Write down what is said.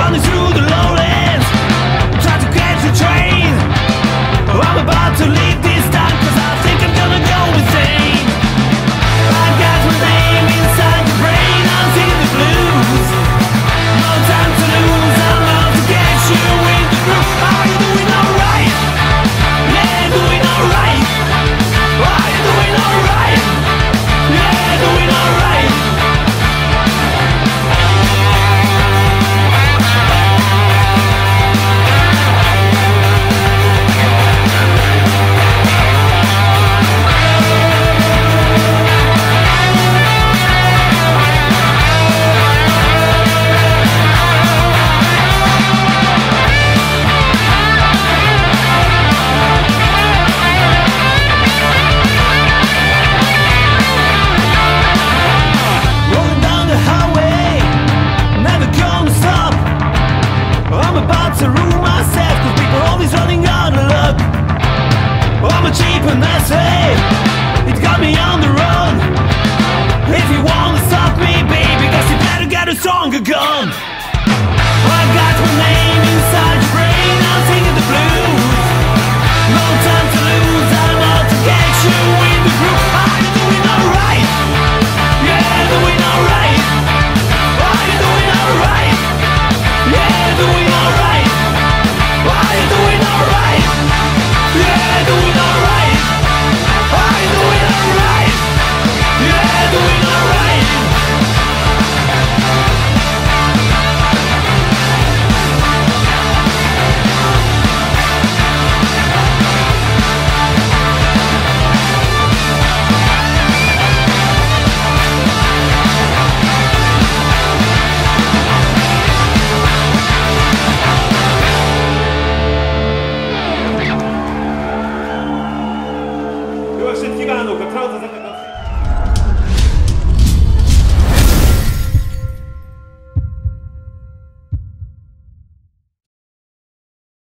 running through the lowlands, trying to catch a train. I'm about to leave this town, cause I think I'm gonna go insane. I got my name inside the brain, I'm singing the blues. No time to lose, I'm out to get you in the groove. Are you doing alright? Yeah, doing alright. Are you doing alright? Yeah, doing alright. To ruin myself, cause people always running out of luck. I'm a cheap and I say it got me on the run. If you wanna stop me, baby, guess you better get a stronger gun. I got my name inside your brain, I'm singing the blues. No time to lose, I'm out to get you in the groove. Are you doing alright? Yeah, doing alright. Are you doing alright? Yeah, doing alright. Are you doing alright? Yeah, doing alright. Are you doing alright? Yeah, doing alright. Jó estét kívánok! A Thru